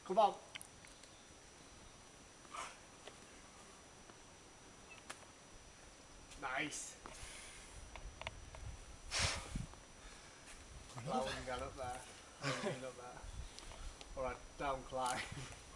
Come on. Nice. I wouldn't get up there. I wouldn't get up there. Alright, down climb.